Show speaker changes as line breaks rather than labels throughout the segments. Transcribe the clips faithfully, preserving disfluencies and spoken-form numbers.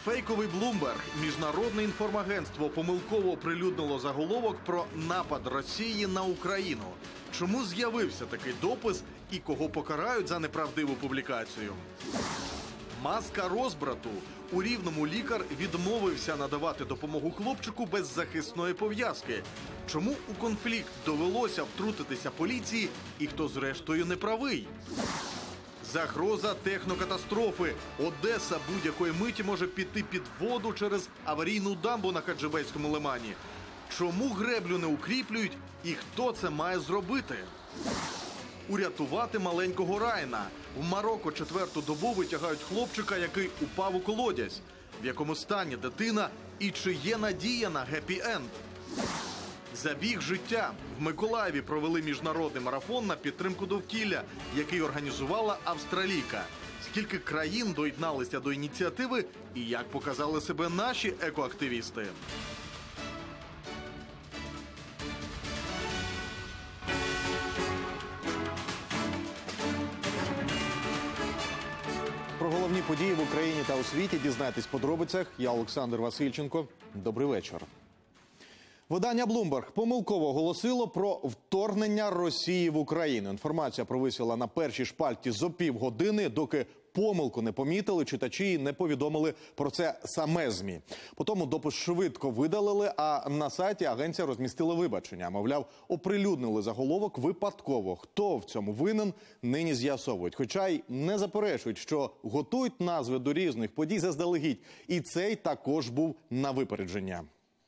Фейковий Bloomberg, міжнародне інформагентство, помилково оприлюднило заголовок про напад Росії на Україну. Чому з'явився такий допис і кого покарають за неправдиву публікацію? Маска розбрату. У Рівному лікар відмовився надавати допомогу хлопчику без захисної пов'язки. Чому у конфлікт довелося втрутитися поліції і хто зрештою не правий? Загроза технокатастрофи. Одеса будь-якої миті може піти під воду через аварійну дамбу на Хаджибейському лимані. Чому греблю не укріплюють і хто це має зробити? Урятувати маленького Райана. В Марокко четверту добу витягають хлопчика, який упав у колодязь. В якому стані дитина і чи є надія на геппі-енд? Забіг життя. В Миколаєві провели міжнародний марафон на підтримку довкілля, який організувала австралійка. Скільки країн доєдналися до ініціативи і як показали себе наші екоактивісти?
Про головні події в Україні та у світі дізнайтесь в подробицях. Я Олександр Васильченко. Добрий вечір. Видання Bloomberg помилково оголосило про вторгнення Росії в Україну. Інформація провисіла на першій шпальті зо півгодини, доки помилку не помітили, читачі не повідомили про це саме ЗМІ. Потім допис швидко видалили, а на сайті агенція розмістила вибачення. Мовляв, оприлюднили заголовок випадково. Хто в цьому винен, нині з'ясовують. Хоча й не заперечують, що готують назви до різних подій заздалегідь. І цей також був на випередження.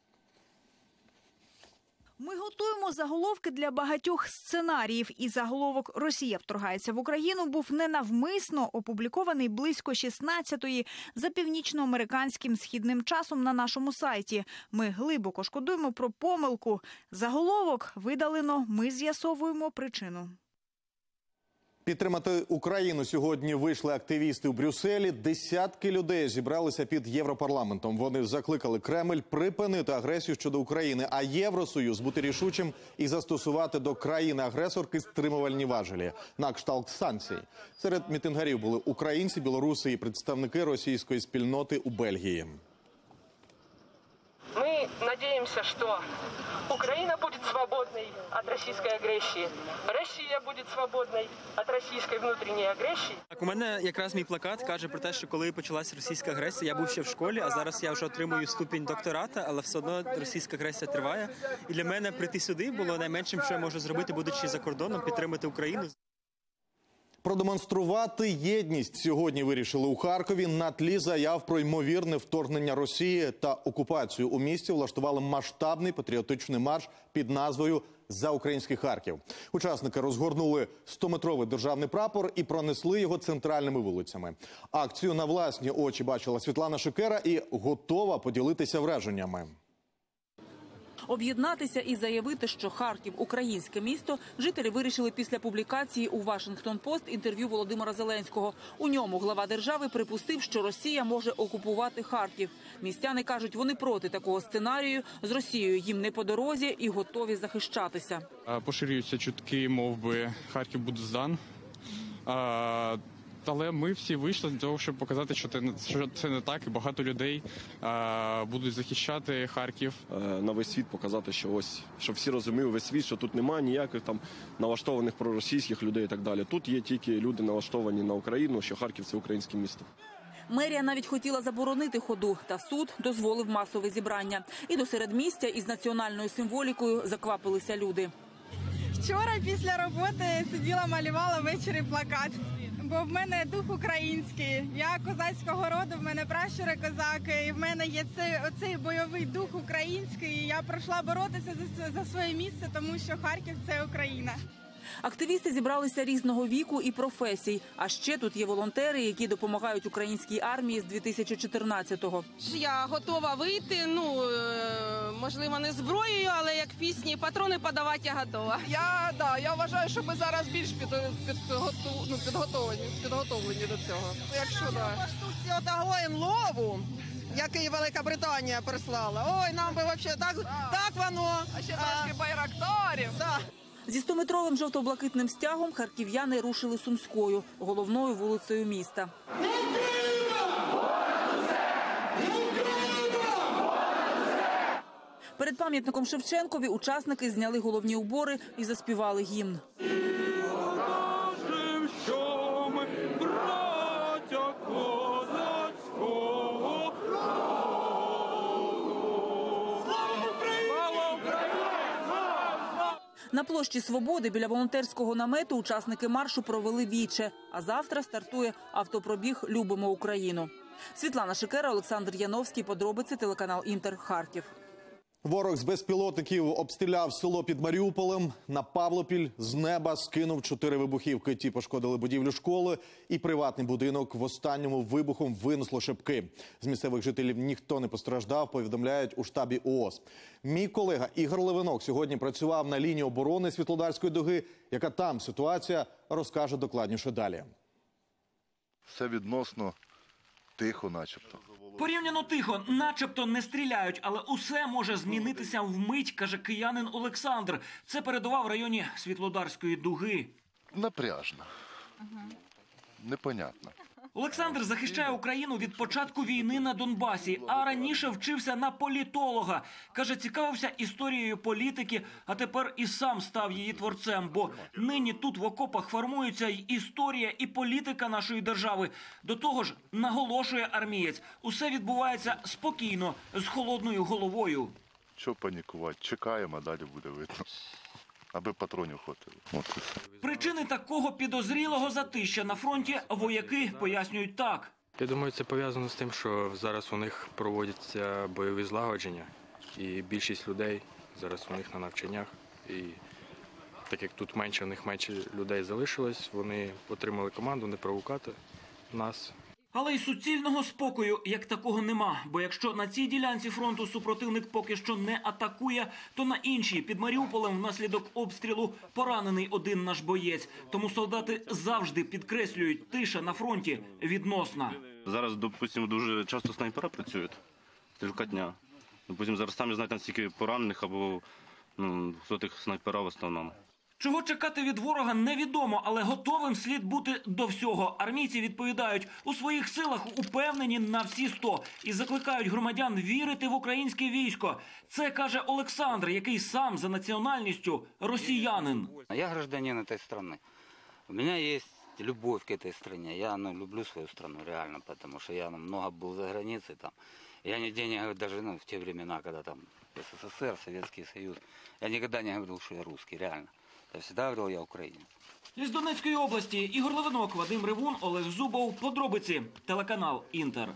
Ми готуємо заголовки для багатьох сценаріїв. І заголовок «Росія вторгається в Україну» був ненавмисно опублікований близько шістнадцятої за північноамериканським східним часом на нашому сайті. Ми глибоко шкодуємо про помилку. Заголовок видалено, ми з'ясовуємо причину.
Підтримати Україну сьогодні вийшли активісти у Брюсселі. Десятки людей зібралися під Європарламентом. Вони закликали Кремль припинити агресію щодо України, а Євросоюз бути рішучим і застосувати до країни-агресорки стримувальні важелі на кшталт санкцій. Серед мітингарів були українці, білоруси і представники російської спільноти у Бельгії.
Мы надеемся, что Украина будет свободной от российской агрессии, Россия будет свободной от российской внутренней агрессии.
Так, у мене якраз мій плакат каже про те, що коли почалася російська агресія, я був ще в школі, а зараз я вже отримую ступінь доктората, але все одно російська агресія триває. І для мене прийти сюди було найменшим, що я можу зробити, будучи за кордоном, підтримати Україну.
Продемонструвати єдність сьогодні вирішили у Харкові. На тлі заяв про ймовірне вторгнення Росії та окупацію у місті влаштували масштабний патріотичний марш під назвою «За український Харків». Учасники розгорнули стометровий державний прапор і пронесли його центральними вулицями. Акцію на власні очі бачила Світлана Шикера і готова поділитися враженнями.
Об'єднатися і заявити, що Харків – українське місто, жителі вирішили після публікації у «Вашингтон-Пост» інтерв'ю Володимира Зеленського. У ньому глава держави припустив, що Росія може окупувати Харків. Містяни кажуть, вони проти такого сценарію, з Росією їм не по дорозі і готові захищатися.
Поширюються чутки, мов би, Харків буде здан. Але ми всі вийшли для того, щоб показати, що це не так, і багато людей а, будуть захищати Харків.
На весь світ показати, що ось, щоб всі розуміли весь світ, що тут немає ніяких там налаштованих проросійських людей і так далі. Тут є тільки люди налаштовані на Україну, що Харків – це українське місто.
Мерія навіть хотіла заборонити ходу, та суд дозволив масове зібрання. І до середмістя із національною символікою заквапилися люди.
Вчора після роботи сиділа, малювала ввечері плакат. Бо в мене дух український, я козацького роду, в мене пращури козаки, і в мене є цей, оцей бойовий дух український, і я прийшла боротися за, за своє місце, тому що Харків – це Україна.
Активісти зібралися різного віку і професій. А ще тут є волонтери, які допомагають українській армії з дві тисячі чотирнадцятого.
Я готова вийти, ну, можливо, не зброєю, але як пісні, патрони подавати я готова.
Я, да, я вважаю, що ми зараз більш під, під, ну, підготовлені, підготовлені до цього. Якщо, да. По штуці отого НЛОВу, який Велика Британія прислала, ой, нам би взагалі так, так воно. А ще трошки байрактарів. Да.
Зі стометровим жовто-блакитним стягом харків'яни рушили Сумською, головною вулицею міста.
Не треба! Усе!
пам'ятником Шевченкові учасники зняли головні убори і заспівали гімн. На площі Свободи біля волонтерського намету учасники маршу провели віче. А завтра стартує автопробіг «Любимо Україну». Світлана Шикера, Олександр Яновський. Подробиці, телеканал «Інтер», Харків.
Ворог з безпілотників обстріляв село під Маріуполем. На Павлопіль з неба скинув чотири вибухівки. Ті пошкодили будівлю школи і приватний будинок. В останньому вибухом винесло шибки. З місцевих жителів ніхто не постраждав, повідомляють у штабі ООС. Мій колега Ігор Левинок сьогодні працював на лінії оборони Світлодарської дуги. Яка там ситуація, розкаже докладніше далі.
Все відносно тихо начебто.
Порівняно тихо, начебто не стріляють, але усе може змінитися вмить, каже киянин Олександр. Це передова в районі Світлодарської дуги.
Напряжно. Непонятно.
Олександр захищає Україну від початку війни на Донбасі, а раніше вчився на політолога. Каже, цікавився історією політики, а тепер і сам став її творцем, бо нині тут в окопах формується й історія, і політика нашої держави. До того ж, наголошує армієць, усе відбувається спокійно, з холодною головою.
Що панікувати? Чекаємо, а далі буде видно. Аби патронів хватило. От і все.
Причини такого підозрілого затища на фронті вояки пояснюють так.
Я думаю, це пов'язано з тим, що зараз у них проводяться бойові злагодження, і більшість людей зараз у них на навчаннях. І так як тут менше, у них менше людей залишилось, вони отримали команду не провокати нас.
Але й суцільного спокою як такого нема. Бо якщо на цій ділянці фронту супротивник поки що не атакує, то на іншій під Маріуполем внаслідок обстрілу поранений один наш боєць. Тому солдати завжди підкреслюють, тиша на фронті відносна.
Зараз, допустимо, дуже часто снайпера працюють. Стрілкотня. Допустимо, зараз самі знаєте, стільки поранених або ну, хто тих снайпера в основному.
Чого чекати від ворога невідомо, але готовим слід бути до всього. Армійці відповідають, у своїх силах упевнені на всі сто. І закликають громадян вірити в українське військо. Це каже Олександр, який сам за національністю росіянин.
Я гражданин цієї країни. У мене є любов к этой стране. Я ну, люблю свою страну реально, потому что я ну, много был за границей там. Я нигде не говорю, даже ну, в те времена, когда там СССР, Советский Союз, я никогда не говорил, что я русский, реально. Я всегда говорил, я українець.
Із Донецької області Ігор Левинок, Вадим Ревун, Олег Зубов. Подробиці. Телеканал «Інтер».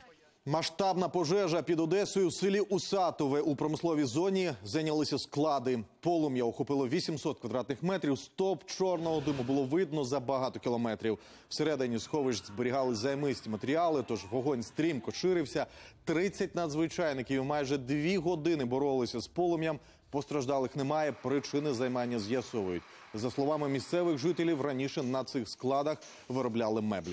Масштабна пожежа під Одесою в селі Усатове. У промисловій зоні зайнялися склади. Полум'я охопило вісімсот квадратних метрів. Стовп чорного диму було видно за багато кілометрів. Всередині сховищ зберігали займисті матеріали, тож вогонь стрімко ширився. тридцять надзвичайників майже дві години боролися з полум'ям. Постраждалих немає, причини займання з'ясовують. За словами місцевих жителів, раніше на цих складах виробляли меблі.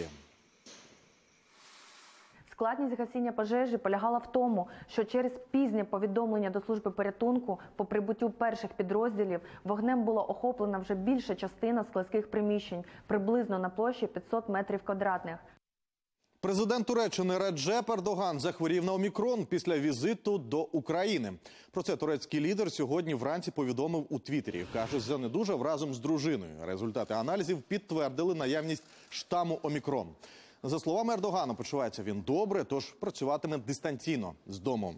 Складність гасіння пожежі полягала в тому, що через пізнє повідомлення до служби порятунку по прибуттю перших підрозділів вогнем була охоплена вже більша частина складських приміщень, приблизно на площі п'ятсот метрів квадратних.
Президент Туреччини Реджеп Ердоган захворів на омікрон після візиту до України. Про це турецький лідер сьогодні вранці повідомив у Твіттері. Каже, занедужав разом з дружиною. Результати аналізів підтвердили наявність штаму омікрон. За словами Ердогана, почувається він добре, тож працюватиме дистанційно з дому.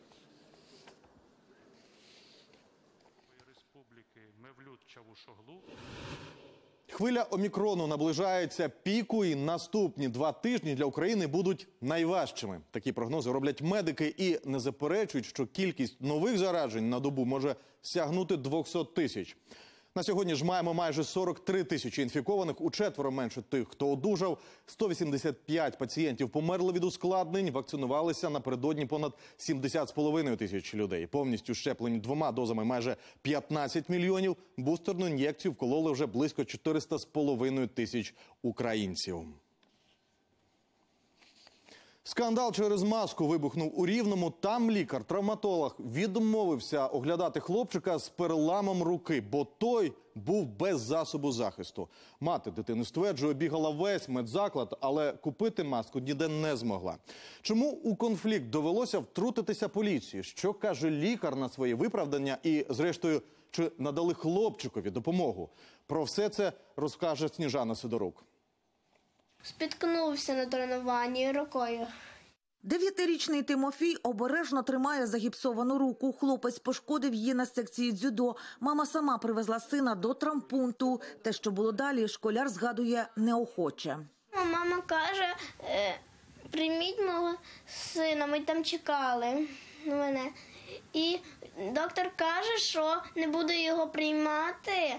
Хвиля омікрону наближається піку, і наступні два тижні для України будуть найважчими. Такі прогнози роблять медики і не заперечують, що кількість нових заражень на добу може сягнути двохсот тисяч. На сьогодні ж маємо майже сорок три тисячі інфікованих, учетверо менше тих, хто одужав. сто вісімдесят п'ять пацієнтів померли від ускладнень, вакцинувалися напередодні понад сімдесят з половиною тисяч людей. Повністю щеплені двома дозами майже п'ятнадцять мільйонів. Бустерну ін'єкцію вкололи вже близько чотириста з половиною тисяч українців. Скандал через маску вибухнув у Рівному. Там лікар-травматолог відмовився оглядати хлопчика з переламом руки, бо той був без засобу захисту. Мати дитини стверджує, бігала весь медзаклад, але купити маску ніде не змогла. Чому у конфлікт довелося втрутитися поліції? Що каже лікар на своє виправдання? І, зрештою, чи надали хлопчикові допомогу? Про все це розкаже Сніжана Сидорук.
Спіткнувся на тренуванні рукою.
Дев'ятирічний Тимофій обережно тримає загіпсовану руку. Хлопець пошкодив її на секції дзюдо. Мама сама привезла сина до травмпункту. Те, що було далі, школяр згадує неохоче.
Мама каже, прийміть мого сина, ми там чекали мене. І доктор каже, що не буду його приймати,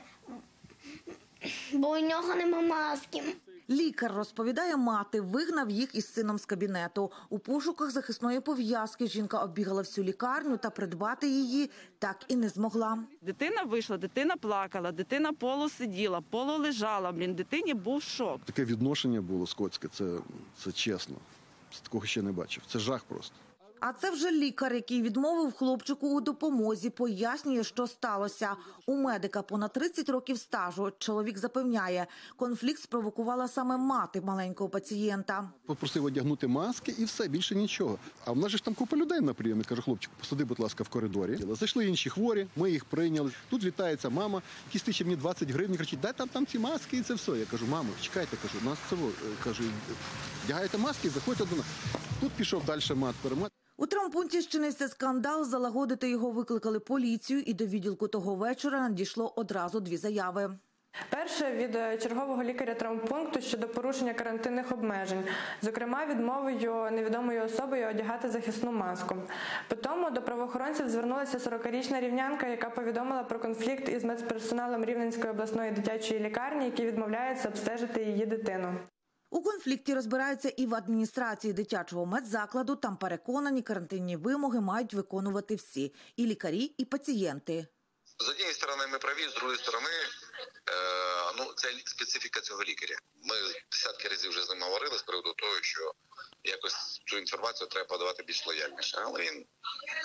бо у нього нема маски.
Лікар, розповідає мати, вигнав їх із сином з кабінету. У пошуках захисної пов'язки жінка оббігала всю лікарню та придбати її так і не змогла.
Дитина вийшла, дитина плакала, дитина полусиділа, полулежала. Блін, дитині був шок.
Таке відношення було скотське, це, це чесно. Такого ще не бачив. Це жах просто.
А це вже лікар, який відмовив хлопчику у допомозі, пояснює, що сталося. У медика понад тридцять років стажу. Чоловік запевняє, конфлікт спровокувала саме мати маленького пацієнта.
Попросив одягнути маски і все, більше нічого. А в нас же ж там купа людей на прийомі. Каже, хлопчику, посади, будь ласка, в коридорі. Зайшли інші хворі, ми їх прийняли. Тут вітається мама, якісь тисячі мені двадцять гривень, кричить, дай там, там ці маски і це все. Я кажу, мамо, чекайте, кажу, у нас це, кажу, вдягаєте маски і заходьте до нас. Тут пішов далі мат-перемат.
У травмпункті щинився скандал, залагодити його викликали поліцію, і до відділку того вечора надійшло одразу дві заяви.
Перше – від чергового лікаря травмпункту щодо порушення карантинних обмежень, зокрема відмовою невідомою особою одягати захисну маску. Потім до правоохоронців звернулася сорокарічна рівнянка, яка повідомила про конфлікт із медперсоналом Рівненської обласної дитячої лікарні, які відмовляються обстежити її дитину.
У конфлікті розбираються і в адміністрації дитячого медзакладу. Там переконані, карантинні вимоги мають виконувати всі – і лікарі, і пацієнти.
З однієї сторони ми праві, з іншої сторони е, ну, це специфіка цього лікаря. Ми десятки разів вже з ним говорили з приводу того, що якось цю інформацію треба подавати більш лояльніше. Але він е,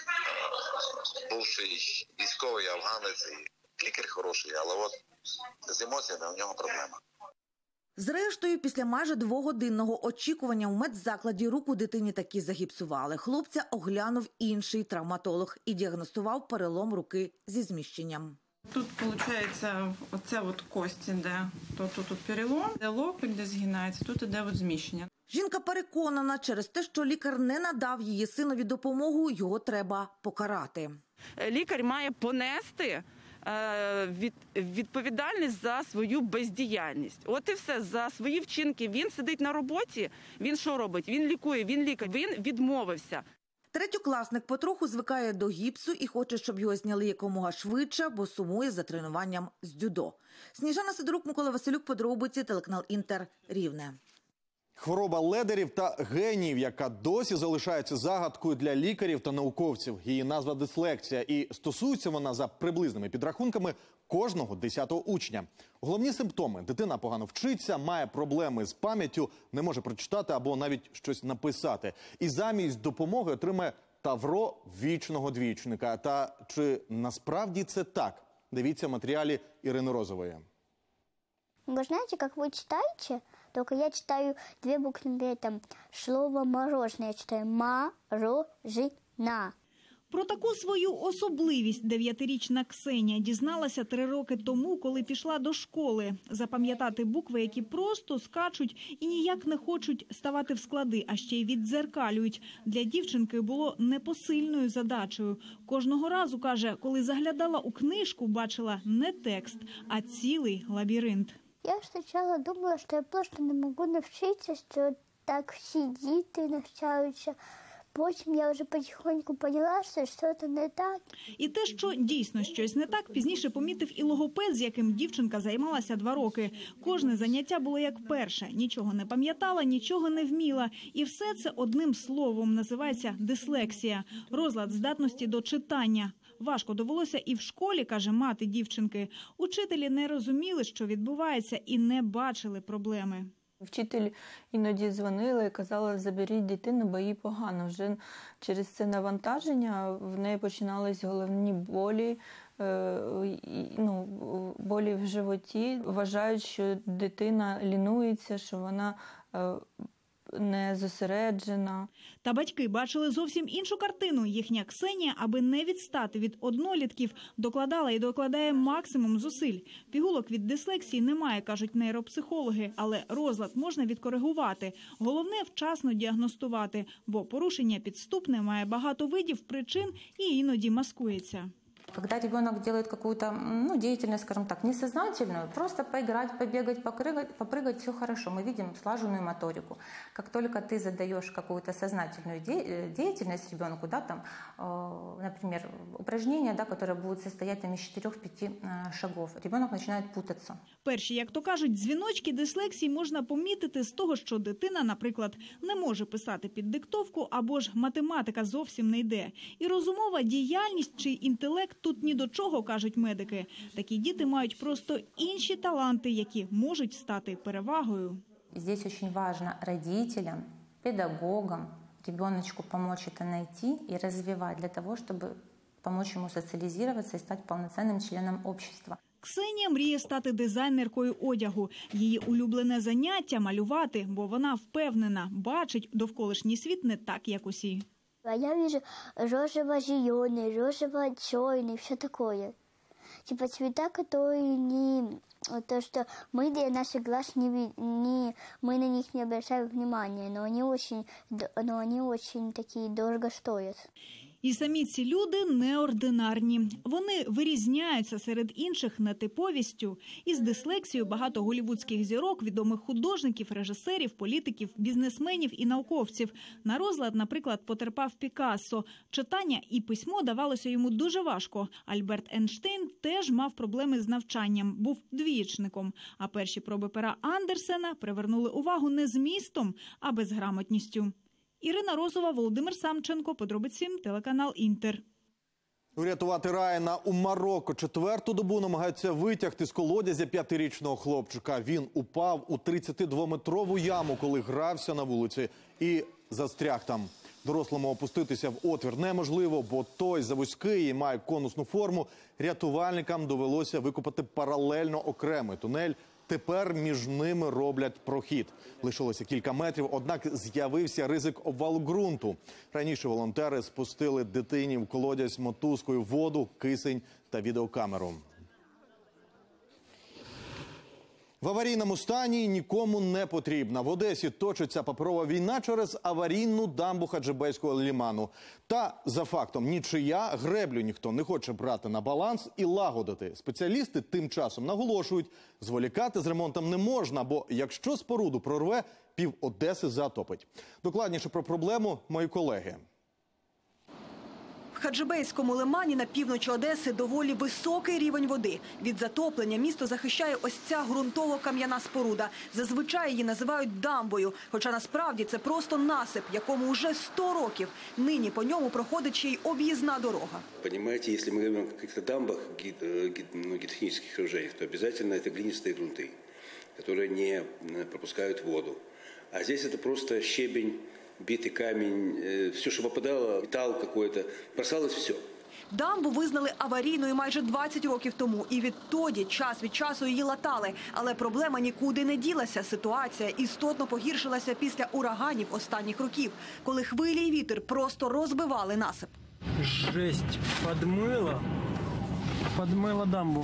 бувший військовий, афганець, і лікар хороший, але от з емоціями у нього проблема.
Зрештою, після майже двогодинного очікування у медзакладі руку дитині таки загіпсували. Хлопця оглянув інший травматолог і діагностував перелом руки зі зміщенням.
Тут, виходить, оце от кость іде, то тут, тут перелом, де локоть, де згинається, тут іде от зміщення.
Жінка переконана, через те, що лікар не надав її синові допомогу, його треба покарати.
Лікар має понести Від, відповідальність за свою бездіяльність. От і все, за свої вчинки. Він сидить на роботі, він що робить? Він лікує, він лікар, він відмовився.
Третьокласник потроху звикає до гіпсу і хоче, щоб його зняли якомога швидше, бо сумує за тренуванням з дзюдо. Сніжана Сидорук, Микола Василюк, подробиці, телеканал Інтер, Рівне.
Хвороба ледерів та геніїв, яка досі залишається загадкою для лікарів та науковців. Її назва – дислексія, і стосується вона, за приблизними підрахунками, кожного десятого учня. Головні симптоми – дитина погано вчиться, має проблеми з пам'яттю, не може прочитати або навіть щось написати. І замість допомоги отримає тавро вічного двічника. Та чи насправді це так? Дивіться в матеріалі Ірини Розової.
Вы знаете, как вы читаете, только я читаю две буквы, там, слово «мороженое», я читаю «морожена».
Про таку свою особливість дев'ятирічна Ксенія дізналася три роки тому, коли пішла до школи. Запам'ятати букви, які просто скачуть і ніяк не хочуть ставати в склади, а ще й віддзеркалюють. Для дівчинки було непосильною задачею. Кожного разу, каже, коли заглядала у книжку, бачила не текст, а цілий лабіринт.
Я спочатку думала, що я просто не можу навчитися, що так всі діти навчаються. Потім я вже потихоньку поняла, що щось не так.
І те, що дійсно щось не так, пізніше помітив і логопед, з яким дівчинка займалася два роки. Кожне заняття було як перше. Нічого не пам'ятала, нічого не вміла. І все це одним словом називається дислексія – розлад здатності до читання. Важко довелося і в школі, каже мати дівчинки. Учителі не розуміли, що відбувається, і не бачили проблеми.
Вчитель іноді дзвонила і казала, заберіть дитину, бо їй погано. Вже через це навантаження в неї починались головні болі, ну, болі в животі. Вважають, що дитина лінується, що вона не зосереджена.
Та батьки бачили зовсім іншу картину. Їхня Ксенія, аби не відстати від однолітків, докладала і докладає максимум зусиль. Пігулок від дислексії немає, кажуть нейропсихологи, але розлад можна відкоригувати. Головне – вчасно діагностувати, бо порушення підступне, має багато видів, причин і іноді маскується.
Когда ребенок делает какую-то ну, деятельность, скажем так, несознательную, просто поиграть, побегать, попрыгать, попрыгать, все хорошо. Мы видим слаженную моторику. Как только ты задаешь какую-то сознательную де- деятельность ребенку, да, там, э, например, упражнения, да, которые будут состоять там, из четырех-пяти э, шагов, ребенок начинает путаться.
Перші, як то кажуть, дзвіночки дислексії можна помітити з того, що дитина, наприклад, не може писати під диктовку або ж математика зовсім не йде. І розумова діяльність чи інтелект тут ні до чого, кажуть медики. Такі діти мають просто інші таланти, які можуть стати перевагою.
Здесь очень важно родителям, педагогам, ребеночку помочь это найти и развивать для того, чтобы помочь ему социализироваться и стать полноценным членом общества.
Ксенія мріє стати дизайнеркою одягу. Її улюблене заняття – малювати, бо вона впевнена, бачить довколишній світ не так, як усі.
Я вижу розово-зеленый, розово-черный, все такое. Типа цвета, которые не... То, что мы для наших глаз не, не... Мы на них не обращаем внимания, но они очень, но они очень такие дорого стоят.
І самі ці люди неординарні. Вони вирізняються серед інших нетиповістю. Із дислексією багато голівудських зірок, відомих художників, режисерів, політиків, бізнесменів і науковців. На розлад, наприклад, потерпав Пікассо. Читання і письмо давалося йому дуже важко. Альберт Ейнштейн теж мав проблеми з навчанням, був двієчником. А перші проби пера Андерсена привернули увагу не змістом, а безграмотністю. Ірина Розова, Володимир Самченко, подробиці, телеканал «Інтер».
Урятувати Райана у Марокко. Четверту добу намагаються витягти з колодязя п'ятирічного хлопчика. Він упав у тридцятидвометрову яму, коли грався на вулиці, і застряг там. Дорослому опуститися в отвір неможливо, бо той завузький і має конусну форму. Рятувальникам довелося викопати паралельно окремий тунель. Тепер між ними роблять прохід. Лишилося кілька метрів, однак з'явився ризик обвалу ґрунту. Раніше волонтери спустили дитині в колодязь мотузкою воду, кисень та відеокамеру. В аварійному стані нікому не потрібна. В Одесі точиться паперова війна через аварійну дамбу Хаджибейського ліману. Та, за фактом, нічия, греблю ніхто не хоче брати на баланс і лагодити. Спеціалісти тим часом наголошують, зволікати з ремонтом не можна, бо якщо споруду прорве, пів Одеси затопить. Докладніше про проблему мої колеги.
В Хаджибейському лимані на півночі Одеси доволі високий рівень води. Від затоплення місто захищає ось ця ґрунтово-кам'яна споруда. Зазвичай її називають дамбою, хоча насправді це просто насип, якому вже сто років. Нині по ньому проходить ще й об'їзна дорога.
Понимаете, если мы говорим о каких-то дамбах, гидротехнических сооружениях, то обязательно это глинистые грунты, которые не пропускают воду. А здесь это просто щебень, битый камень, все, что попадало, металл какой-то, бросалось все.
Дамбу визнали аварійною майже двадцять років тому. І відтоді час від часу її латали. Але проблема нікуди не ділася. Ситуація істотно погіршилася після ураганів останніх років, коли хвилі і вітер просто розбивали насип.
Жесть, подмила, подмила дамбу.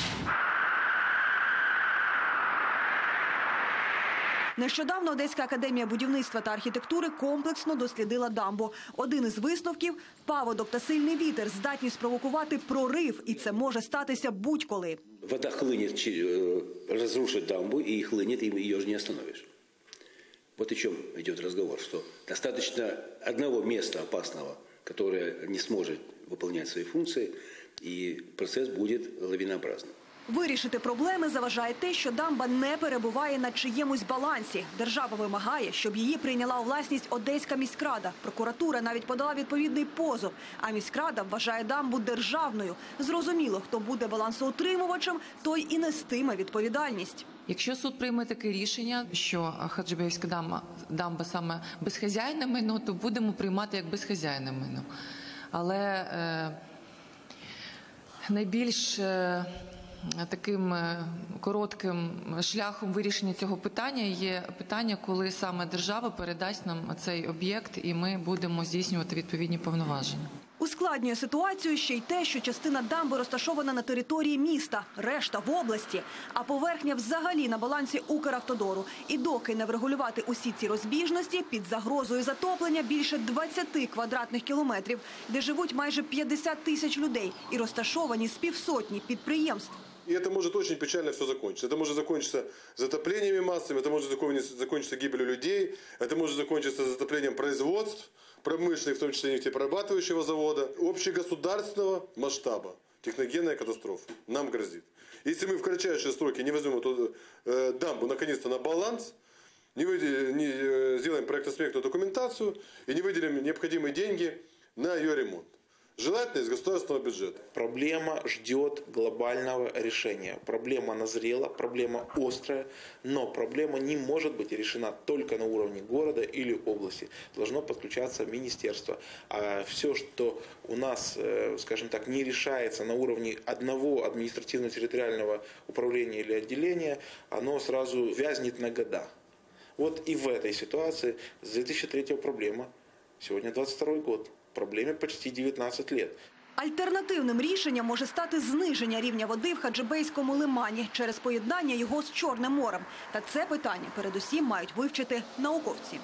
Нещодавно Одеська академія будівництва та архітектури комплексно дослідила дамбу. Один із висновків – паводок та сильний вітер здатні спровокувати прорив, і це може статися будь-коли.
Вода хлынет, разрушит дамбу, и хлынет, и ее же не остановишь. Вот о чем идет разговор, что достаточно одного места опасного, которое не сможет выполнять свои функции, и процесс будет лавинообразным.
Вирішити проблеми заважає те, що дамба не перебуває на чиємусь балансі. Держава вимагає, щоб її прийняла у власність Одеська міськрада. Прокуратура навіть подала відповідний позов, а міськрада вважає дамбу державною. Зрозуміло, хто буде балансоутримувачем, той і нестиме відповідальність.
Якщо суд прийме таке рішення, що Хаджибеївська дамба, дамба саме безхазяйне майно, то будемо приймати як безхазяйне майно. Але е, найбільш е, таким коротким шляхом вирішення цього питання є питання, коли саме держава передасть нам цей об'єкт і ми будемо здійснювати відповідні повноваження.
Ускладнює ситуацію ще й те, що частина дамби розташована на території міста, решта в області, а поверхня взагалі на балансі Укравтодору. І доки не врегулювати усі ці розбіжності, під загрозою затоплення більше двадцяти квадратних кілометрів, де живуть майже п'ятдесят тисяч людей і розташовані з півсотні підприємств.
И это может очень печально все закончиться. Это может закончиться затоплениями массами, это может закончиться гибелью людей, это может закончиться затоплением производств, промышленных, в том числе нефтеперерабатывающего завода, общегосударственного масштаба. Техногенная катастрофа нам грозит. Если мы в кратчайшие сроки не возьмем эту э, дамбу наконец-то на баланс, не, выделим, не э, сделаем проектно-сметную документацию и не выделим необходимые деньги на ее ремонт. Желательно из государственного бюджета.
Проблема ждет глобального решения. Проблема назрела, проблема острая, но проблема не может быть решена только на уровне города или области. Должно подключаться министерство. А все, что у нас, скажем так, не решается на уровне одного административно-территориального управления или отделения, оно сразу вязнет на года. Вот и в этой ситуации с две тысячи третьего проблема. Сегодня двадцать второй год. Проблемі почти дев'ятнадцять років.
Альтернативним рішенням може стати зниження рівня води в Хаджибейському лимані через поєднання його з Чорним морем. Та це питання передусім мають вивчити науковці.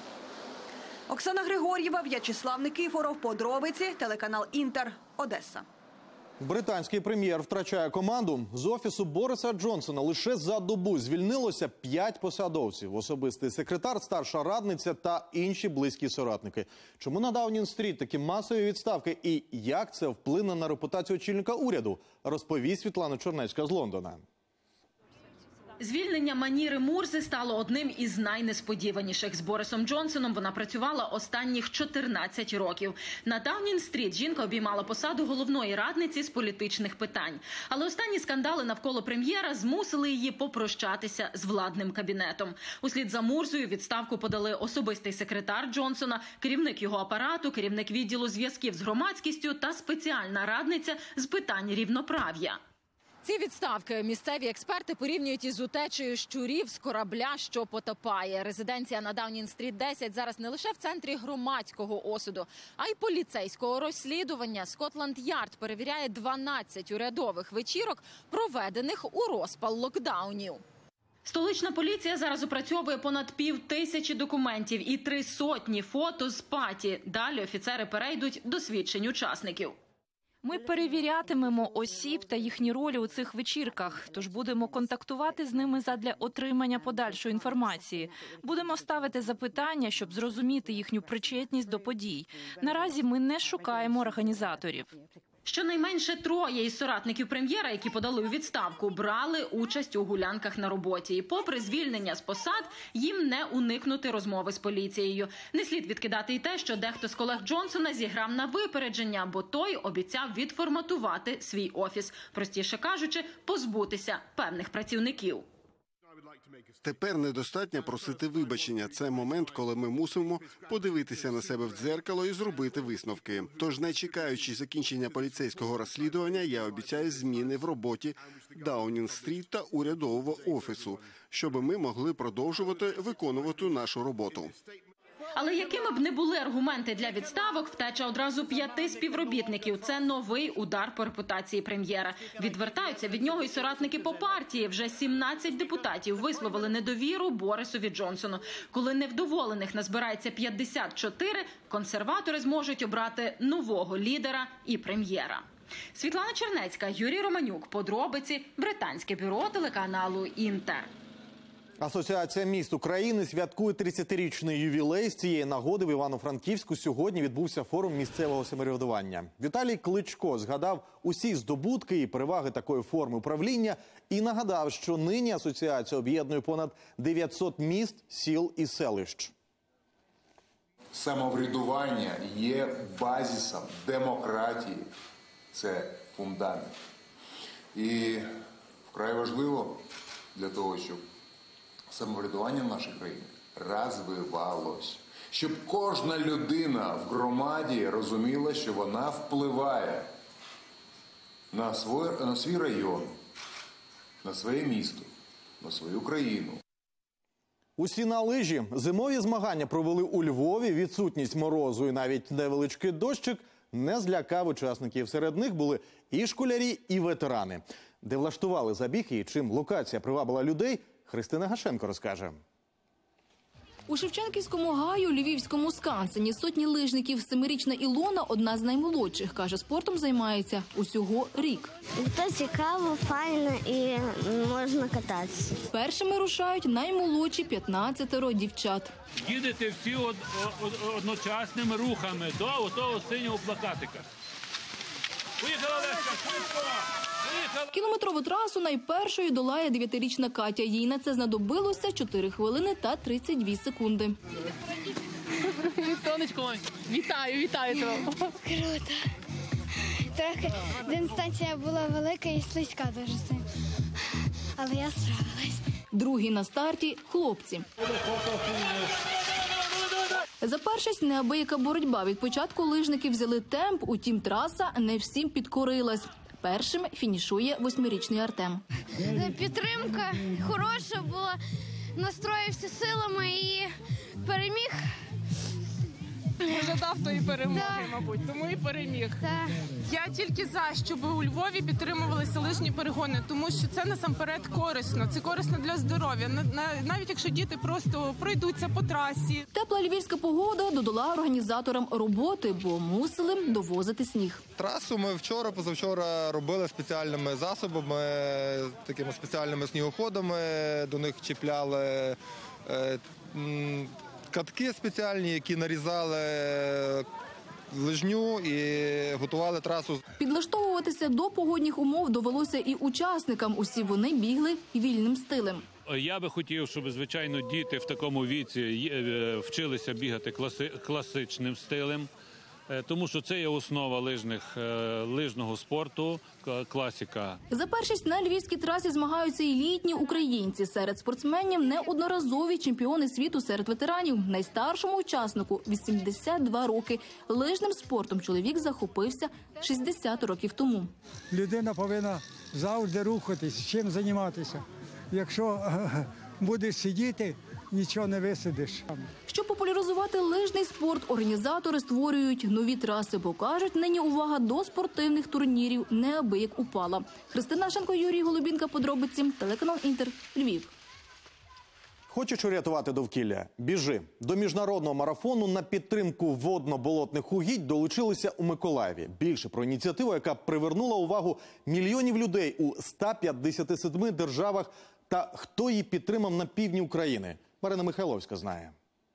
Оксана Григор'єва, В'ячеслав Никифоров, подробиці, телеканал Інтер, Одеса.
Британський прем'єр втрачає команду. З офісу Бориса Джонсона лише за добу звільнилося п'ять посадовців. Особистий секретар, старша радниця та інші близькі соратники. Чому на Даунінг-стріт такі масові відставки і як це вплине на репутацію очільника уряду, розповість Світлана Чернецька з Лондона.
Звільнення Маніри Мурзи стало одним із найнесподіваніших. З Борисом Джонсоном вона працювала останніх чотирнадцять років. На Даунінг-стріт жінка обіймала посаду головної радниці з політичних питань. Але останні скандали навколо прем'єра змусили її попрощатися з владним кабінетом. Услід за Мурзою відставку подали особистий секретар Джонсона, керівник його апарату, керівник відділу зв'язків з громадськістю та спеціальна радниця з питань рівноправ'я. Ці відставки місцеві експерти порівнюють із утечею щурів з корабля, що потопає. Резиденція на Даунінг-стріт десять зараз не лише в центрі громадського осуду, а й поліцейського розслідування. Скотланд-Ярд перевіряє дванадцять урядових вечірок, проведених у розпал локдаунів. Столична поліція зараз опрацьовує понад пів тисячі документів і три сотні фото з паті. Далі офіцери перейдуть до свідчень учасників. Ми перевірятимемо осіб та їхні ролі у цих вечірках, тож будемо контактувати з ними задля отримання подальшої інформації. Будемо ставити запитання, щоб зрозуміти їхню причетність до подій. Наразі ми не шукаємо організаторів. Щонайменше троє із соратників прем'єра, які подали у відставку, брали участь у гулянках на роботі. І попри звільнення з посад, їм не уникнути розмови з поліцією. Не слід відкидати й те, що дехто з колег Джонсона зіграв на випередження, бо той обіцяв відформатувати свій офіс. Простіше кажучи, позбутися певних працівників.
Тепер недостатньо просити вибачення. Це момент, коли ми мусимо подивитися на себе в дзеркало і зробити висновки. Тож, не чекаючи закінчення поліцейського розслідування, я обіцяю зміни в роботі Даунінг-стріт та урядового офісу, щоб ми могли продовжувати виконувати нашу роботу.
Але якими б не були аргументи для відставок, втеча одразу п'яти співробітників – це новий удар по репутації прем'єра. Відвертаються від нього і соратники по партії. Вже сімнадцять депутатів висловили недовіру Борисові Джонсону. Коли невдоволених назбирається п'ятдесят чотири, консерватори зможуть обрати нового лідера і прем'єра. Світлана Чернецька, Юрій Романюк. Подробиці. Британське бюро телеканалу «Інтер».
Асоціація міст України святкує тридцятирічний ювілей. З цієї нагоди в Івано-Франківську сьогодні відбувся форум місцевого самоврядування. Віталій Кличко згадав усі здобутки і переваги такої форми управління і нагадав, що нині асоціація об'єднує понад дев'ятсот міст, сіл і селищ.
Самоврядування є базисом демократії. Це фундамент. І вкрай важливо для того, щоб самоврядування в нашій країні розвивалось. Щоб кожна людина в громаді розуміла, що вона впливає на свій, на свій район, на своє місто, на свою країну.
Усі на лижі. Зимові змагання провели у Львові. Відсутність морозу і навіть невеличкий дощик не злякав учасників. Серед них були і школярі, і ветерани. Де влаштували забіг і чим локація привабила людей, Христина Гашенко розкаже.
У Шевченківському гаю, Львівському скансені сотні лижників. Семирічна Ілона – одна з наймолодших. Каже, спортом займається усього рік.
Це цікаво, файно і можна кататися.
Першими рушають наймолодші п'ятнадцятеро дівчат.
Їдете всі од, од, одночасними рухами до того синього плакатика. Поїхала, Леся, швидко!
Кілометрову трасу найпершою долає дев'ятирічна Катя. Їй на це знадобилося чотири хвилини та тридцять дві секунди.
Сонечко, вітаю, вітаю тебе.
Круто. Трохи дистанція була велика і слизька дуже сильно. Але я справилась.
Другі на старті – хлопці. За першість неабияка боротьба. Від початку лижники взяли темп, утім траса не всім підкорилась. Першим фінішує восьмирічний Артем.
Підтримка хороша була, настроївся силами і переміг.
Жадав тої перемоги, да. Мабуть, тому і переміг.
Да.
Я тільки за, щоб у Львові підтримувалися лижні перегони, тому що це насамперед корисно. Це корисно для здоров'я, навіть якщо діти просто пройдуться по трасі.
Тепла львівська погода додала організаторам роботи, бо мусили довозити сніг.
Трасу ми вчора, позавчора робили спеціальними засобами, такими спеціальними снігоходами, до них чіпляли е, м, катки спеціальні, які нарізали лижню і готували трасу.
Підлаштовуватися до погодних умов довелося і учасникам. Усі вони бігли вільним стилем.
Я би хотів, щоб, звичайно, діти в такому віці вчилися бігати класи, класичним стилем, тому що це є основа лижних, лижного спорту, класика.
За першість на львівській трасі змагаються і літні українці. Серед спортсменів неодноразові чемпіони світу серед ветеранів. Найстаршому учаснику – вісімдесят два роки. Лижним спортом чоловік захопився шістдесят років тому.
Людина повинна завжди рухатись, чим займатися. Якщо будеш сидіти, нічого не висидиш.
Щоб популяризувати лижний спорт, організатори створюють нові траси, бо кажуть, нині увага до спортивних турнірів неабияк упала. Христина Гашенко, Юрій Голубінка, подробиці, телеканал Інтер, Львів.
Хочеш урятувати довкілля? Біжи. До міжнародного марафону на підтримку водно-болотних угідь долучилися у Миколаєві. Більше про ініціативу, яка привернула увагу мільйонів людей у ста п'ятдесяти семи державах, та хто її підтримав на півдні України. Марина Михайловська знає.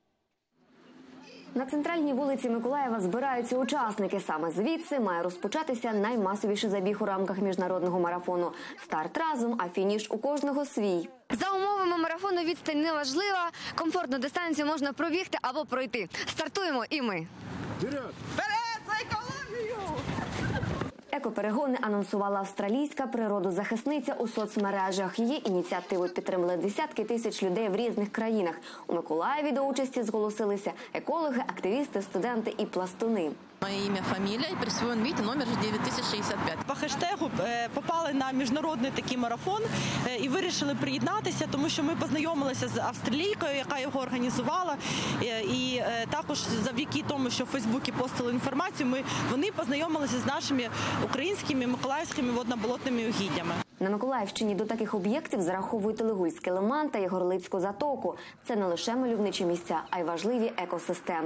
На центральній вулиці Миколаєва збираються учасники. Саме звідси має розпочатися наймасовіший забіг у рамках міжнародного марафону. Старт разом, а фініш у кожного свій.
За умовами марафону відстань не важлива. Комфортну дистанцію можна пробігти або пройти. Стартуємо і ми.
Вперед!
Вперед за екологію! Екоперегони анонсувала австралійська природозахисниця у соцмережах. Її ініціативу підтримали десятки тисяч людей в різних країнах. У Миколаєві до участі зголосилися екологи, активісти, студенти і пластуни.
Моє ім'я, фамілія і присвоєн мій номер дев'ять тисяч шістдесят п'ять.
По хештегу попали на міжнародний такий марафон і вирішили приєднатися, тому що ми познайомилися з австралійкою, яка його організувала. І також завдяки тому, що в Фейсбуці постили інформацію, ми, вони познайомилися з нашими українськими миколаївськими водно-болотними угіддями.
На Миколаївщині до таких об'єктів зараховують Лигульський лиман та Єгорлицьку затоку. Це не лише мальовничі місця, а й важливі екосистеми.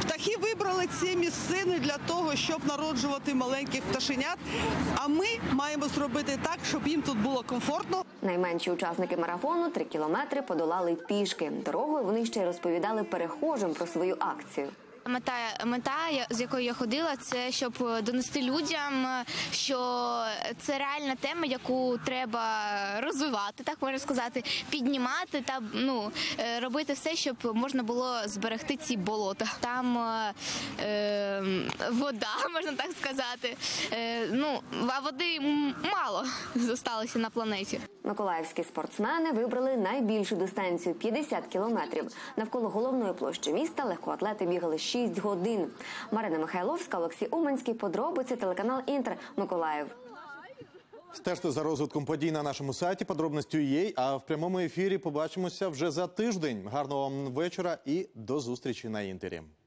Птахи вибрали ці місцини для того, щоб народжувати маленьких пташенят, а ми маємо зробити так, щоб їм тут було комфортно.
Найменші учасники марафону три кілометри подолали пішки. Дорогою вони ще й розповідали перехожим про свою акцію.
Мета, мета, з якою я ходила, це щоб донести людям, що це реальна тема, яку треба розвивати, так можна сказати, піднімати та ну робити все, щоб можна було зберегти ці болота. Там е, вода, можна так сказати. Е, ну а води мало залишилося на планеті.
Миколаївські спортсмени вибрали найбільшу дистанцію – п'ятдесят кілометрів. Навколо головної площі міста легкоатлети бігали шість годин. Марина Михайловська, Олексій Уманський. Подробиці, телеканал «Інтер», Миколаїв.
Стежте за розвитком подій на нашому сайті подробності точка ю а, а в прямому ефірі побачимося вже за тиждень. Гарного вам вечора і до зустрічі на «Інтері».